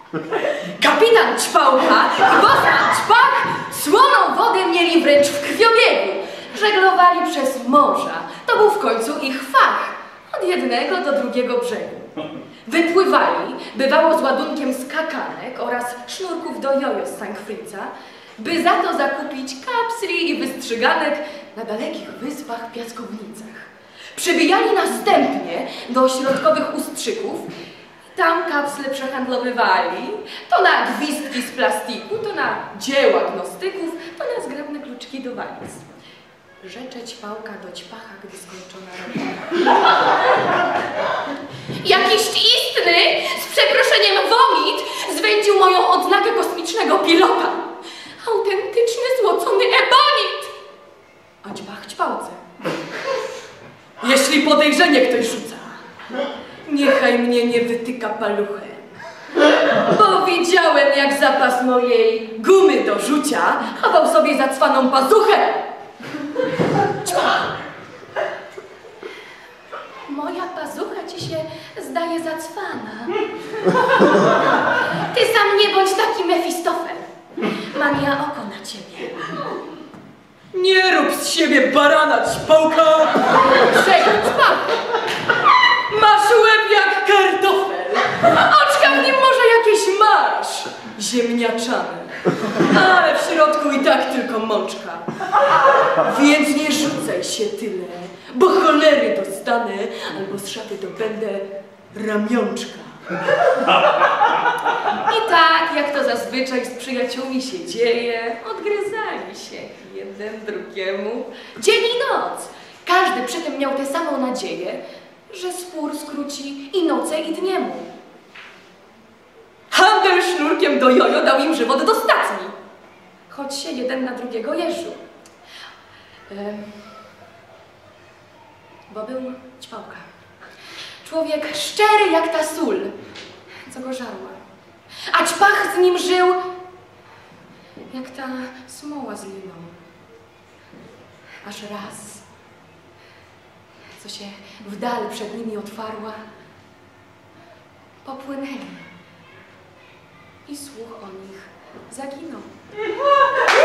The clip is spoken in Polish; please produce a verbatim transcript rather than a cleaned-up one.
Kapitan Ćpałka i bosman Ćpak słoną wodę mieli wręcz w krwiobiegu. Żeglowali przez morza. To był w końcu ich fach. Od jednego do drugiego brzegu. Wypływali, bywało z ładunkiem skakanek oraz sznurków do jojo z Sankfrica, by za to zakupić kapsli i wystrzyganek na dalekich wyspach piaskownicach. Przybijali następnie do środkowych ustrzyków, tam kapsle przehandlowywali, to na gwizdki z plastiku, to na dzieła gnostyków, to na zgrabne kluczyki do waliz. Rzecze Ćpałka do Ćpacha, gdy skończona robota. Jakiś istny, z przeproszeniem womit, zwędził moją odznakę kosmicznego pilota. Autentyczny, złocony ebonit! A Ćpach Ćpałce. Jeśli podejrzenie ktoś rzuca, niechaj mnie nie wytyka paluchem, bo widziałem, jak zapas mojej gumy do rzucia chował sobie zacwaną pazuchę. Ćpach. Moja pazucha ci się zdaje zacwana. Ty sam nie bądź taki Mefistofel. Mam ja oko na ciebie. Nie rób z siebie barana, Ćpałka! Czego, Ćpach? Masz łeb jak kartofel! Oczka w nim może jakieś masz, Ziemniaczane. Ale w środku i tak tylko mączka. Więc nie rzucaj się tyle, bo cholery dostanę, albo z szaty to będę ramionczka. I tak, jak to zazwyczaj z przyjaciółmi się dzieje, odgryzali się jeden drugiemu dzień i noc. Każdy przy tym miał tę samą nadzieję, że spór skróci i noce, i dnie mu. Handel sznurkiem do jojo dał im żywot dostatni, choć się jeden na drugiego jeżył. Ehm, bo był Ćpałka. Człowiek szczery jak ta sól, co go żarła. A Ćpach z nim żył jak ta smoła z liną. Aż raz, co się w dal przed nimi otwarła, popłynęli i słuch o nich zaginął.